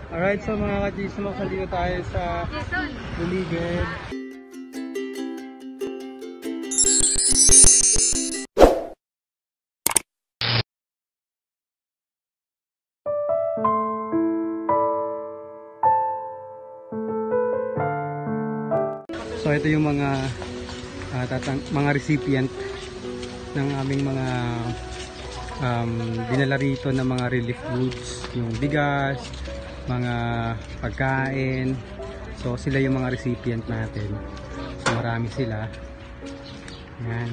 Alright, so mga ka-Gismok, nandito tayo sa Buligid. So ito yung mga mga recipient ng aming mga dinala rito ng mga relief goods, yung bigas, mga pagkain. So sila yung mga recipient natin. So marami sila. Yan.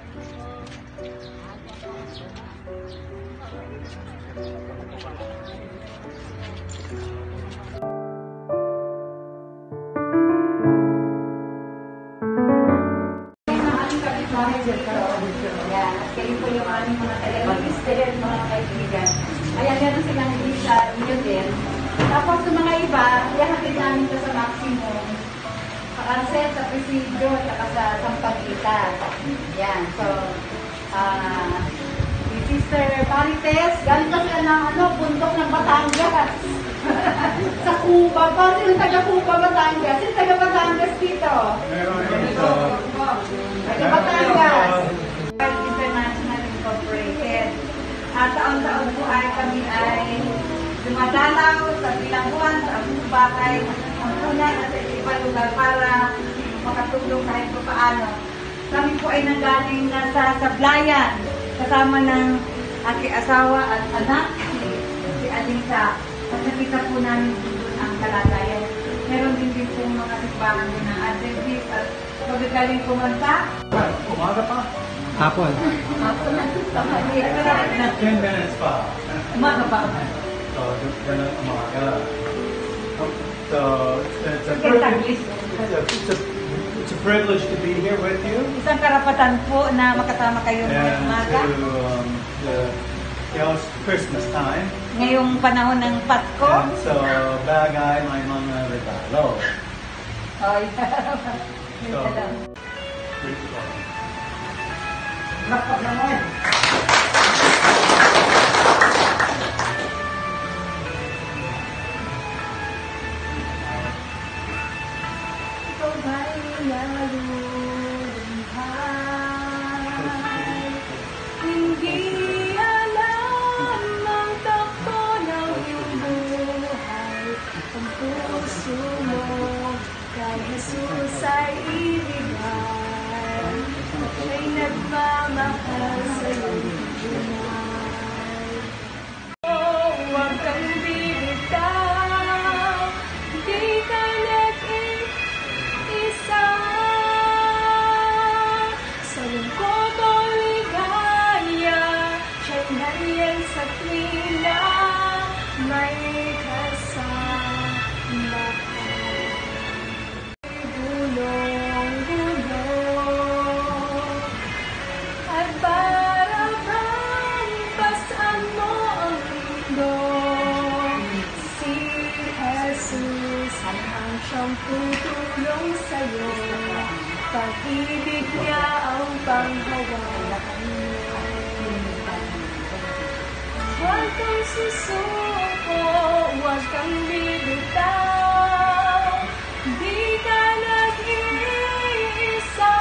Kayo po yung aming mga taga-lister, mga kaibigan. Ayan, gano'n silang hindi sa inyo din. Tapos sa mga iba, iyahatid namin ito sa maximum. Sa Arcel, sa Presidio, at sa Sampaguita. Yan, so, si Sister Marites, galing ka sila ng bundok ng Batangas. Sa Cuba, pa sila taga-Cuba, Batangas. Sila taga-Batangas dito. Taga-Batangas. International Incorporated. At taon-taon po ay kami ay dumadalaw sa Bilangguan, sa Abubakay, ang tunay at sa ibang lugar para makatulong kahit po paano. Kami po ay nanggaling na sa Sablayan kasama ng aking asawa at anak, si Alisa. At nakita po namin doon ang kalagayan. Meron din po mga simbahan din ng Adventist at magagaling kumanta. Umaga pa. Hapon. Hapon na. 10 minutes pa. Umaga pa. So, ganun umaga. So, it's a privilege to be here with you. Isang karapatan po na makasama kayo ngayong umaga. And it's Christmas time. Ngayong panahon ng Pasko. And so, bagay may mga regalo. Oh, yeah. So, Bakit naman? Ikaw ba'y nalulunghay? Hindi alam ang takbo ng iyong buhay. Ang puso mo kay Jesus ay ibigay. Siya'y nagmamahal sa'yo'y tunay. Oh, huwag kang bibitaw, di ka nag-iisa. Sa lungkot o ligaya, siya'y nariyan sa tuwina, may kasama ka. At para bang pasan mo ang mundo, si Jesus ang siyang tutulong sa'yo. Pag-ibig niya ang panghawakan mo. Huwag kang susuko, huwag kang bibitaw, di ka nag-iisa.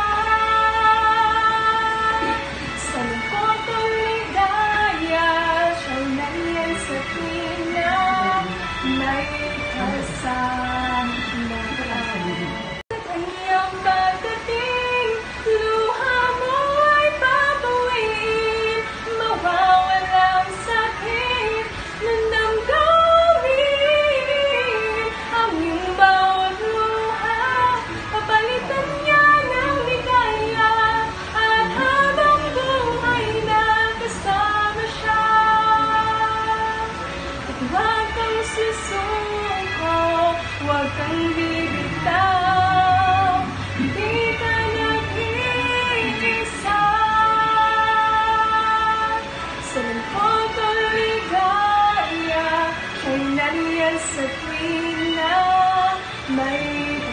Sa lungkot o ligaya, siya'y nariyan sa tuwina, may kasama ka. Sa kanyang pagdating, luha mo ay babawiin, mawawala ang sakit ng damdamin. Ang iyong bawat luha, papalitan niya ng ligaya, at habang buhay nakasama siya. At huwag kang susuko, huwag kang bibitaw, di ka nag-iisa. Sa lungkot o ligaya, siya'y nariyan sa tuwina, may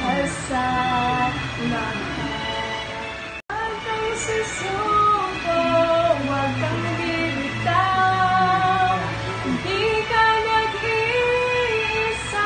kasama ka. Huwag kang susuko, huwag kang bibitaw, di ka nag-iisa.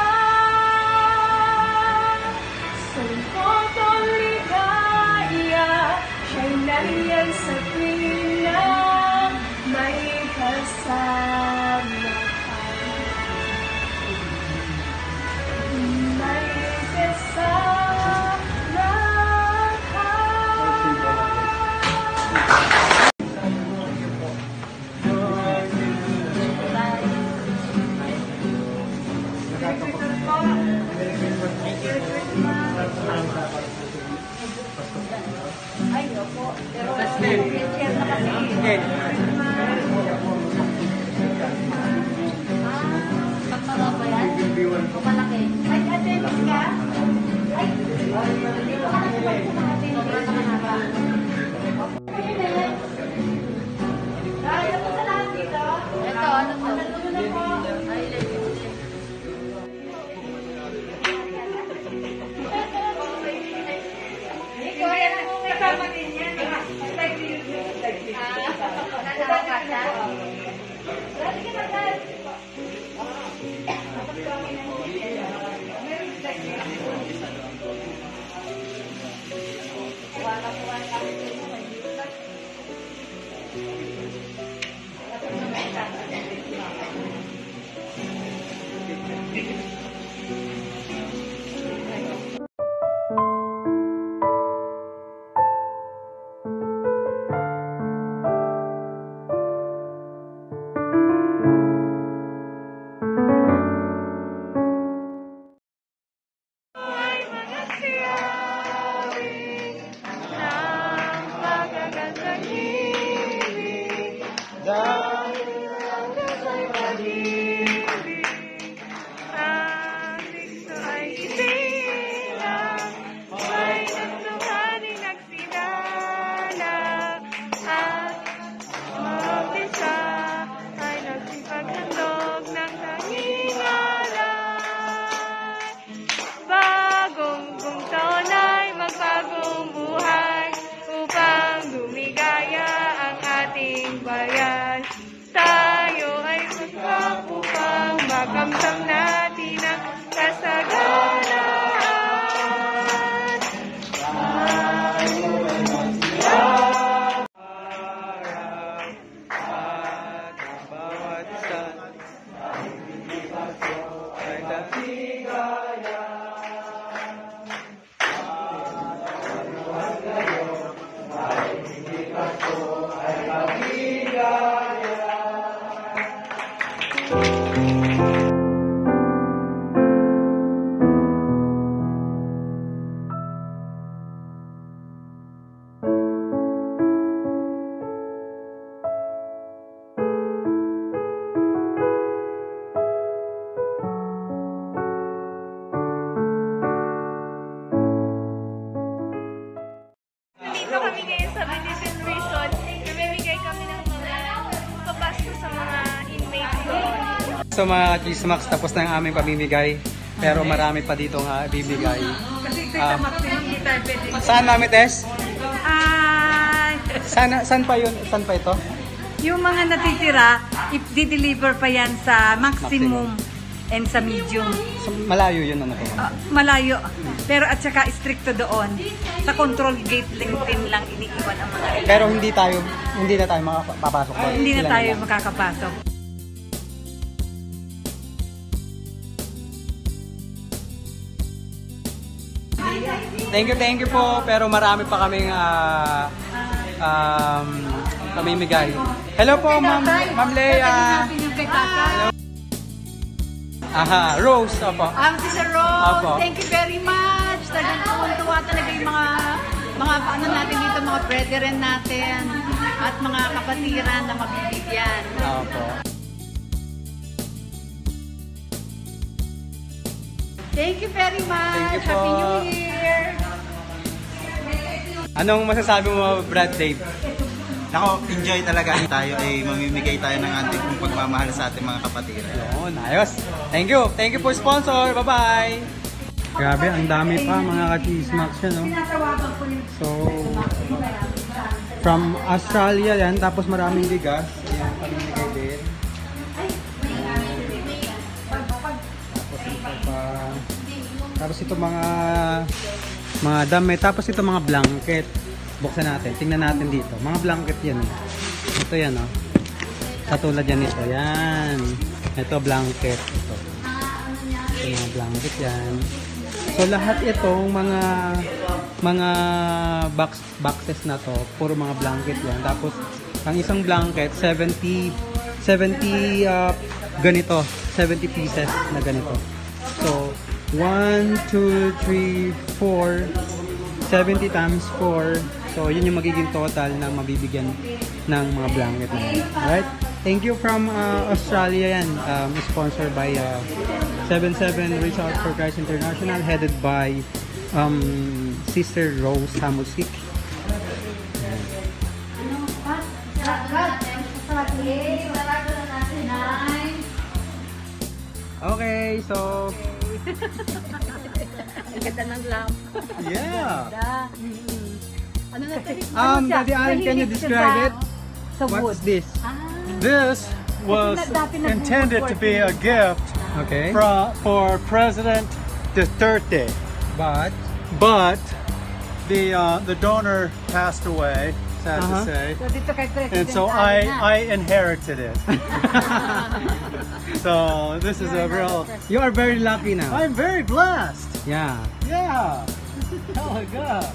Ay, opo. Pero, share na kasi. Pagpagawa ba yan? O malaki? Ay, attendance ka? Ay, hindi ko kasi Sobrang mahaba. Kaya po sa lahat dito. Ito, ano to? Ano na po? Ay, Ikaw, yan ang kasama din yan. Like this. nakakasya. Dati ka na dahil. bayan. Tayo ay magpapupang makamtam natin ang kasaganaan. Bawat isa ay daligaya. Nandito kami ngayon sa Benedict Resort. Namimigay kami ng mga papasko sa mga inmates doon. So mga Chismax, tapos na ang aming pamimigay. Pero marami pa dito nga bibigay. Kasi sa maximum hindi tayo pwede. Saan Mami Tess? Ay, Saan pa yun? Saan pa ito? yung mga natitira, i-deliver pa yan sa maximum and sa medium. So, malayo yun ano to? Malayo. Pero at saka stricto doon. Sa control gate din lang iniiwan ang mga ito. Pero hindi na tayo makapapasok doon. Hindi na Sila tayo lang. makakapasok. Thank you po. Pero marami pa kaming pamimigay. Hello po, Ma'am Leia. Aha, Rose, opo. Si Sir Rose, Apo. thank you very much. Talagang tuwan-tuwa talaga yung mga ano natin dito, mga brethren natin at mga kapatiran na mabibigyan. Opo. Thank you very much. Thank you po. Happy New Year. Anong masasabi mo, Brad Dave? Nako, enjoy talaga tayo ay mamimigay tayo ng ating pagmamahal sa ating mga kapatiran. Yun, ayos. Thank you. Thank you po sponsor. Bye-bye. Grabe, ang dami pa mga ka-Chismax yan, no? So, from Australia yan, tapos maraming bigas. Ayan, pamimigay din. Tapos ito mga damit, tapos ito mga blanket. Buksan natin, tingnan natin dito. Mga blanket yan. Ito yan, oh. Katulad yan ito. Yan. Ito blanket. Ito mga blanket yan. So lahat itong mga boxes na to, puro mga blanket yan. Tapos ang isang blanket 70 ganito, 70 pieces na ganito. So 1, 2, 3, 4. 70 times 4. So, yun yung magiging total na mabibigyan ng mga blanket na yan. Alright? Thank you from Australia yan. Sponsored by 77 Reach Out for Christ International, headed by Sister Rose Samusik. Okay, so Ang ganda ng lamp. Yeah. Ano na Daddy Alan, can you describe it? Sa wood. What's this? This was intended to be a gift Okay. for President Duterte, But but the donor passed away. Sad to say. So dito kay President And so I inherited it. So this is a real. you are very lucky now. I'm very blessed. Yeah. Yeah. Hell yeah.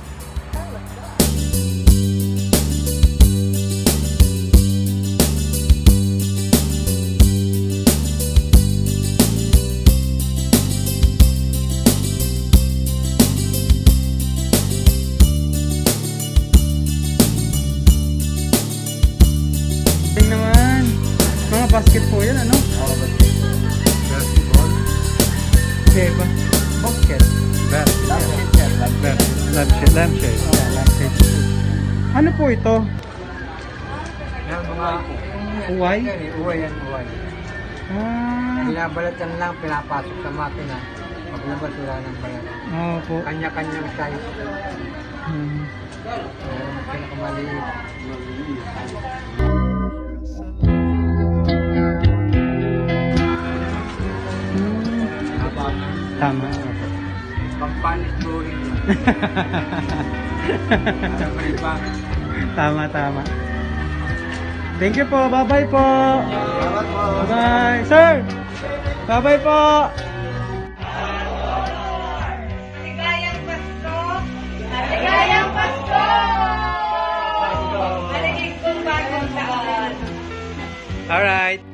Tingnan naman. Mga basketball yan, ano? Basketball. Okay ba? Basket. Lampshade. Ano po ito? Yan mga Uway? uway yan, uway. Ah. Binabalatan lang, pinapasok sa makina. Paglabas wala ng balat. Opo. Kanya-kanyang size. Hmm. Pinakamaliit. Tama. Pagpalit buring yan. Siyempre ba? Tama, tama. Thank you po. Bye-bye po. Bye-bye. Sir! Bye-bye po. Maligayang Pasko! Maligayang Pasko! Maligayang bagong taon! Alright.